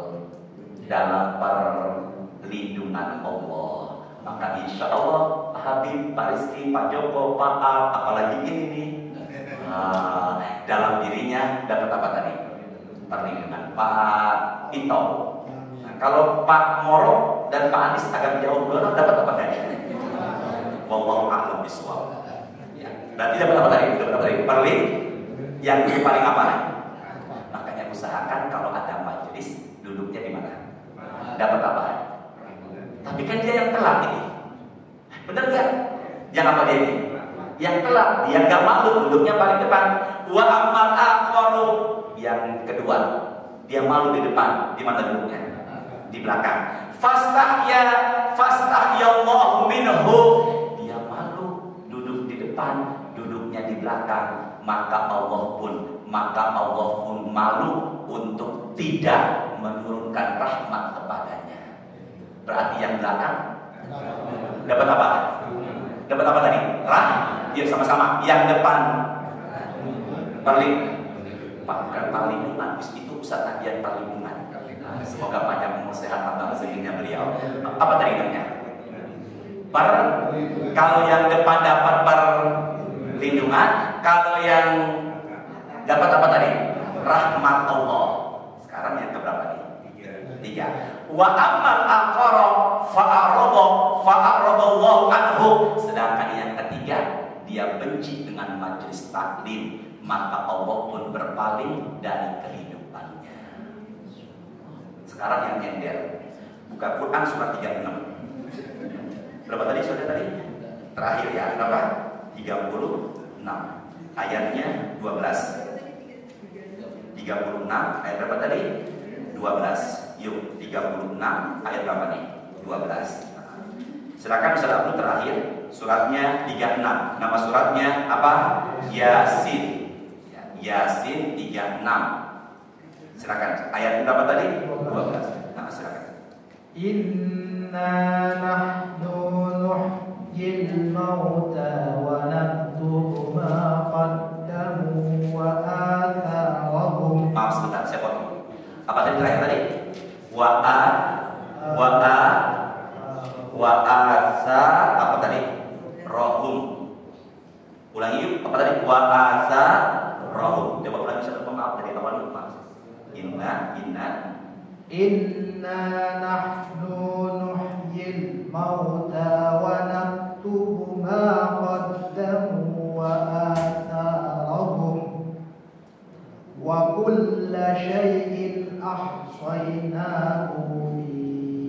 perlindungan Allah. Maka insya Allah Habib, Pak Rizky, Pak Joko, Pak A, apalagi ini nih, dalam dirinya dapat apa tadi? Perlindungan. Pak Ito. Nah, kalau Pak Moro dan Pak Anies agak jauh dulu, dapat apa tadi? Wallahu a'lam bishawab. Ya, berarti dapat apa tadi? Dapat apa tadi? Perlindungan. Yang ini paling apa? Makanya usahakan kalau ada majelis duduknya di mana? Dapat apa? Tapi kan dia yang telat ini. Benar gak? Yang apa dia ini? Yang telat, dia gak malu duduknya paling depan. Wa ammal aqwaru. Yang kedua, dia malu di depan. Di mana duduknya? Di belakang. Fastahyallahu minhu. Dia malu duduk di depan, duduknya di belakang. Maka Allah pun malu untuk tidak menurunkan rahmat kepadanya. Berarti yang belakang dapat apa? Dapat apa tadi? Ya sama-sama. Yang depan bukan perlindungan, itu Ustaz Nadian perlindungan. Semoga panjang umur sehat tambah rezekinya beliau. Apa tadi namanya? Kalau yang depan dapat perlindungan, kalau yang dapat apa tadi? Rahmat Allah. Sekarang yang keberapa nih? 3. Wa ammal aqara fa'aradallahu anhu. Sedangkan yang ketiga, dia benci dengan majelis taklim, maka Allah pun berpaling dari kehidupannya. Sekarang yang nyender. Buka Quran surat 36. Berapa tadi saudara tadi? Terakhir ya, berapa? 36. Ayatnya 12. 36 ayat berapa tadi? 12. Yuk, 36 ayat berapa nih? 12. Silakan Ustaz Abdul terakhir. Suratnya 36. Nama suratnya apa? Yasin. Yasin 36. Silakan. Ayat berapa tadi? 12. Nah, silakan. Inna nahnu nuhyil mauta wa naktubu ma qaddamu wa atharahum. Maaf sebentar, saya potong. Apa tadi terakhir tadi? Apa tadi? Rohum. Ulangi yuk. Apa tadi? Rohum. Coba ulangi satu. Maaf dari awal lupa. Inna nahnu nuhyil mauta wa naktubu ma qaddamu wa atharahum wa kulla syai'in ahsaynahu fi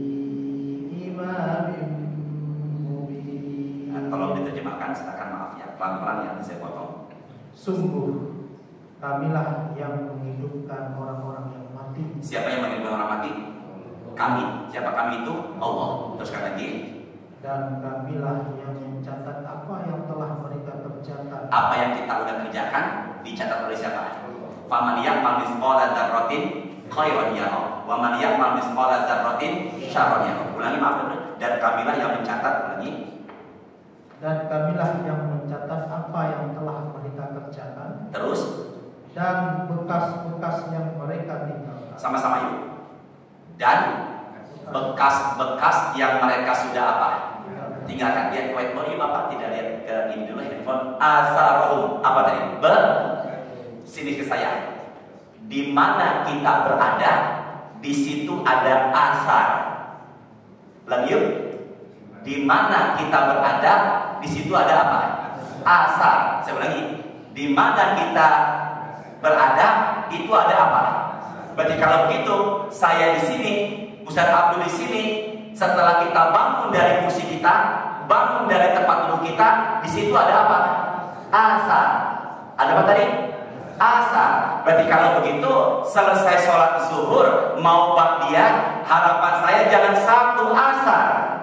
imamin mubin. Tolong diterjemahkan, silakan. Maaf ya, pelan-pelan ya, saya potong. Sungguh kamilah yang menghidupkan orang-orang yang mati. Siapa yang menghidupkan orang mati? Kami. Siapa kami itu? Allah. Teruskan lagi. Dan kamilah yang mencatat apa yang telah mereka kerjakan. Apa yang kita udah kerjakan dicatat oleh siapa? Faman ya'mal mithqala dzarratin khairan yarah wa man ya'mal mithqala dzarratin syarran yarah. Ulangi, maaf benar. dan kamilah yang mencatat lagi. Dan kamilah yang mencatat apa yang telah mereka kerjakan. Terus Dan bekas-bekas yang mereka tinggalkan. sama-sama yuk. Dan bekas-bekas yang mereka sudah apa? Tinggalkan. Lihat whiteboard ini Bapak tidak lihat ke ini dulu handphone. Asarohum apa tadi? Sini ke saya. Di mana kita berada, di situ ada asar. Lagi yuk. Di mana kita berada, di situ ada apa? Asar. Saya ulangi. Di mana kita berada, itu ada apa? Berarti kalau begitu, saya di sini, Ustaz Abdul di sini, setelah kita bangun dari kursi kita, bangun dari tempat duduk kita, di situ ada apa? Asar. Ada apa tadi? Asar. Berarti kalau begitu, selesai sholat zuhur mau ba'diyah, harapan saya jangan satu asar.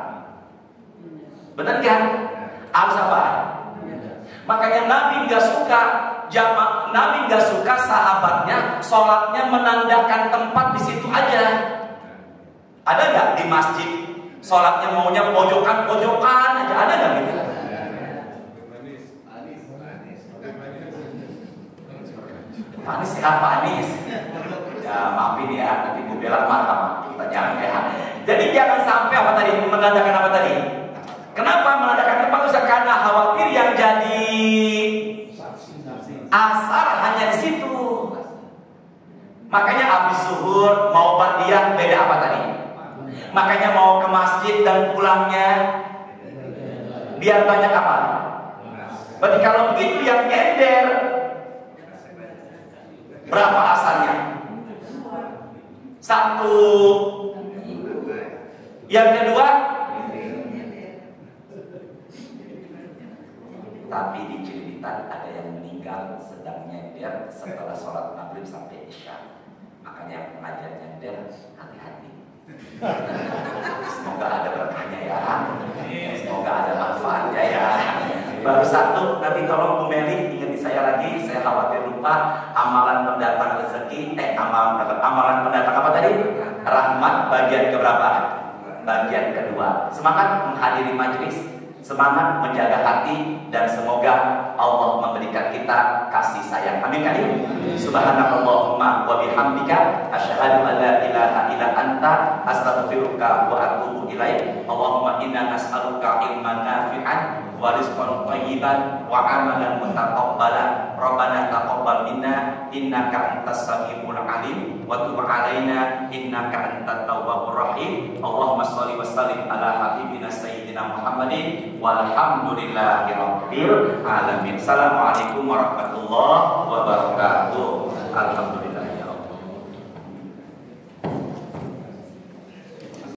Benar kan? Harus apa? Makanya Nabi nggak suka Nabi nggak suka sahabatnya sholatnya menandakan tempat di situ aja. Ada nggak di masjid sholatnya maunya pojokan aja? Ada nggak gitu? Anis siapa Anis? Ya maafin ya, nanti Bu Bella marah kita jangan ya. Jadi jangan sampai apa tadi menandakan apa tadi? Kenapa menandakan tempat itu? Karena khawatir yang jadi asar hanya di situ. Makanya habis zuhur mau ba'diyah beda apa tadi? Makanya mau ke masjid dan pulangnya biar banyak apa? Berarti kalau begitu yang nyender berapa asarnya? Satu. Yang kedua, tapi di Cililitan ada yang meninggal sedang nyender setelah sholat maghrib sampai isya. Makanya pengajar nyender hati-hati. Semoga ada berkahnya ya. Semoga ada manfaatnya ya. Baru satu, nanti tolong Bu Meli ingati saya lagi. Saya khawatir lupa amalan pendatang rezeki. Amalan pendatang apa tadi? Rahmat bagian keberapa? Bagian kedua. Semangat menghadiri majelis, semangat menjaga hati, dan semoga Allah memberikan kita kasih sayang. Amin kan? Subhanallahumma wa bihamdika asyhadu an la ilaha illa anta astaghfiruka wa atubu ilaik. Allahumma inna nas'aluka ilman nafi'an wa rizqan thayyiban wa amalan mutaqabbalan. Rabbana taqabbal minna innaka antas samiul alim wa tub alaina innaka antat tawwabur rahim. Allahumma shalli wa sallim ala habibina sayyidina Muhammadin walhamdulillahi rabbil alamin. Assalamualaikum warahmatullahi wabarakatuh. Alhamdulillah.